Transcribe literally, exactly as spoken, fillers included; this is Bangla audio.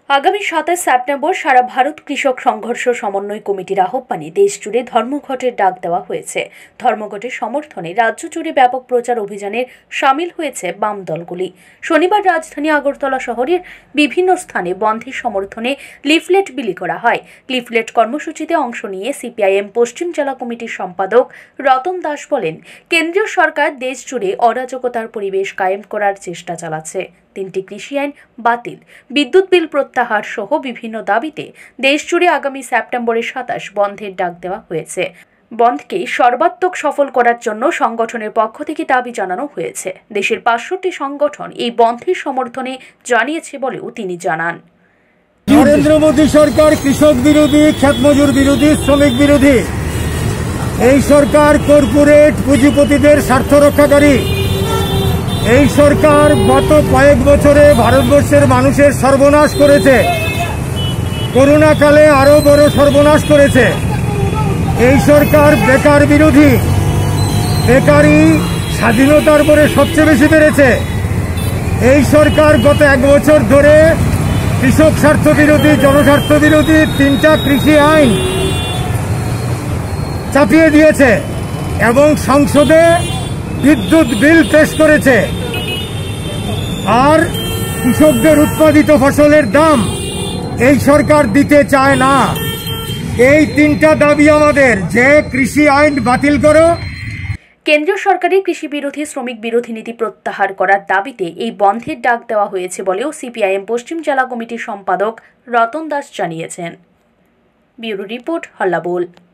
আগামী সাতাশ সেপ্টেম্বর সারা ভারত কৃষক সংঘর্ষ সমন্বয় কমিটির আহ্বানে দেশ জুড়ে ধর্মঘটের ডাক দেওয়া হয়েছে। ধর্মঘটের সমর্থনে রাজ্য জুড়ে ব্যাপক প্রচার অভিযানে সামিল হয়েছে বাম দলগুলি। শনিবার রাজধানী আগরতলা শহরের বিভিন্ন স্থানে বন্ধের সমর্থনে লিফলেট বিলি করা হয়। লিফলেট কর্মসূচিতে অংশ নিয়ে সিপিআইএম পশ্চিম জেলা কমিটির সম্পাদক রতন দাস বলেন, কেন্দ্রীয় সরকার দেশ জুড়ে অরাজকতার পরিবেশ কায়েম করার চেষ্টা চালাচ্ছে। তিনটি কৃষি আইন বাতিল, বিদ্যুৎ বিল প্রত্যাহার সহ বিভিন্ন দাবিতে দেশজুড়ে আগামী সেপ্টেম্বরের সাতাশ বন্ধের ডাক দেওয়া হয়েছে। বন্ধকে সর্বাত্মক সফল করার জন্য সংগঠনের পক্ষ থেকে দাবি জানানো হয়েছে। দেশের পাঁচষট্টি সংগঠন এই বন্ধের সমর্থনে জানিয়েছে বলেও তিনি জানান। নরেন্দ্র মোদী সরকার কৃষক বিরোধী, ক্ষেতমজুর বিরোধী, শ্রমিক বিরোধী। এই সরকার কর্পোরেট পুঁজিপতিদের স্বার্থ রক্ষাকারী। এই সরকার গত কয়েক বছরে ভারতবর্ষের মানুষের সর্বনাশ করেছে। করোনাকালে আরো বড় সর্বনাশ করেছে। এই সরকার বেকার বিরোধী। বেকারি স্বাধীনতার পরে সবচেয়ে বেশি বেড়েছে। এই সরকার গত এক বছর ধরে কৃষক স্বার্থ বিরোধী, জনস্বার্থ বিরোধী তিনটা কৃষি আইন চাপিয়ে দিয়েছে এবং সংসদে বিদ্যুৎ বিল পেশ করেছে। আর কৃষকদের উৎপাদিত ফসলের দাম এই সরকার দিতে চায় না। এই তিনটা দাবি আমাদের, যে কৃষি আইন বাতিল করো। কেন্দ্রীয় সরকারের কৃষি বিরোধী, শ্রমিক বিরোধী নীতি প্রত্যাহার করার দাবিতে এই বন্ধের ডাক দেওয়া হয়েছে বলেও সিপিআইএম পশ্চিম জেলা কমিটির সম্পাদক রতন দাস জানিয়েছেন। Bureau report, হল্লাবোল।